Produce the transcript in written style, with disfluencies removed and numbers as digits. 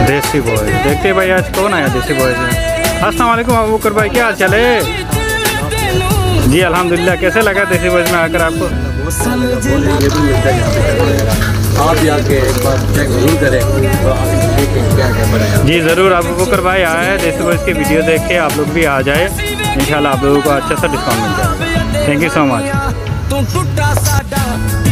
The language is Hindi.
देसी बॉय देखते भाई आज कौन आया देसी बॉय से। अस्सलाम वालेकुम अबू बकर भाई, क्या हाल चाल है? जी अल्हम्दुलिल्लाह। कैसे लगा देसी बॉय में आकर आपको? आप जाके एक बार चेक जरूर करें तो आप क्या क्या बनाया। जी ज़रूर, अबू बकर भाई आया है देसी बॉय की वीडियो देख के आप लोग भी आ जाए, इंशाल्लाह आप लोगों को अच्छा सा डिस्काउंट मिल जाएगा। Thank you so much.